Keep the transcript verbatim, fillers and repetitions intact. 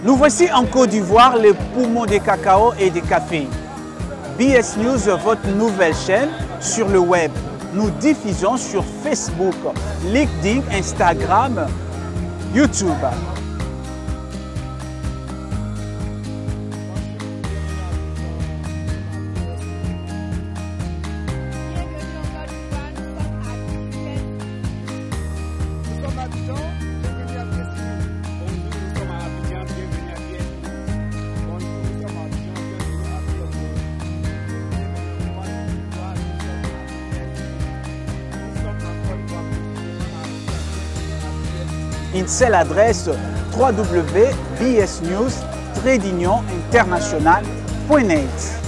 Nous voici en Côte d'Ivoire, les poumons des cacao et des cafés. B S News, votre nouvelle chaîne sur le web. Nous diffusons sur Facebook, LinkedIn, Instagram, YouTube. Une seule adresse w w w point b s news tiret international point net.